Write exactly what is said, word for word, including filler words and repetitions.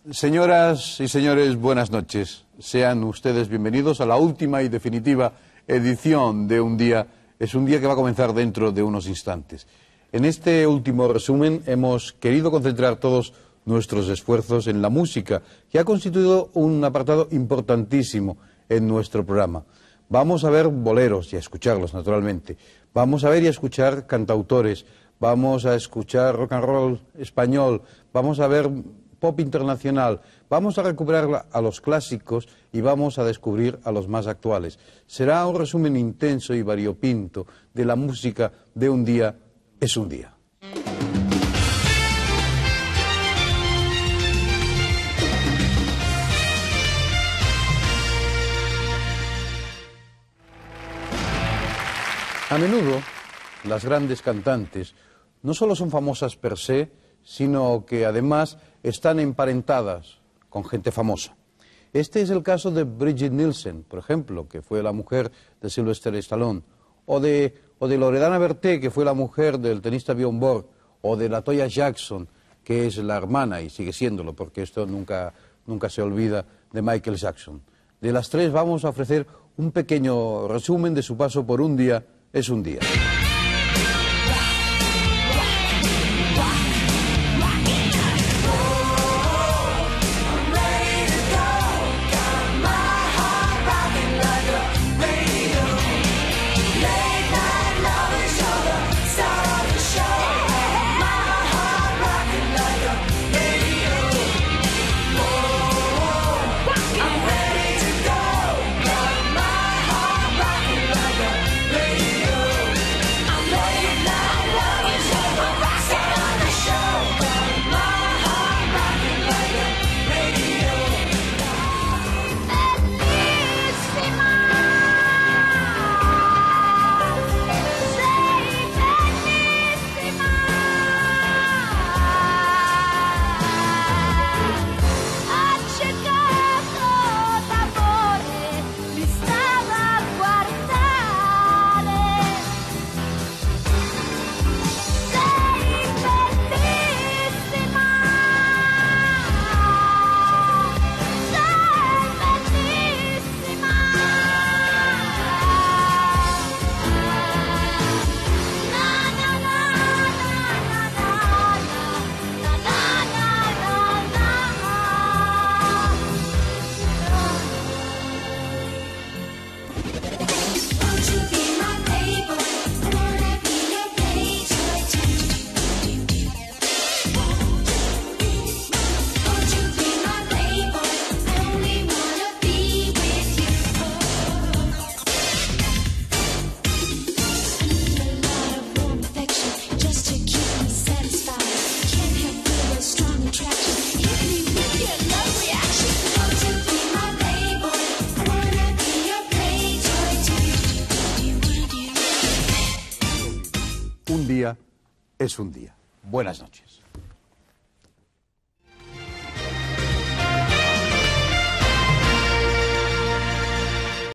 Señoras y señores, buenas noches. Sean ustedes bienvenidos a la última y definitiva edición de Un Día. Es un día que va a comenzar dentro de unos instantes. En este último resumen hemos querido concentrar todos nuestros esfuerzos en la música, que ha constituido un apartado importantísimo en nuestro programa. Vamos a ver boleros y a escucharlos, naturalmente. Vamos a ver y a escuchar cantautores. Vamos a escuchar rock and roll español. Vamos a ver pop internacional. Vamos a recuperar a los clásicos y vamos a descubrir a los más actuales. Será un resumen intenso y variopinto de la música de Un Día es un Día. A menudo, las grandes cantantes no solo son famosas per se, sino que además están emparentadas con gente famosa. Este es el caso de Brigitte Nielsen, por ejemplo, que fue la mujer de Sylvester Stallone, o de, o de Loredana Berté, que fue la mujer del tenista Bjorn Borg, o de Latoya Jackson, que es la hermana, y sigue siéndolo, porque esto nunca, nunca se olvida, de Michael Jackson. De las tres vamos a ofrecer un pequeño resumen de su paso por Un Día es un Día. Un Día es un Día. Buenas noches.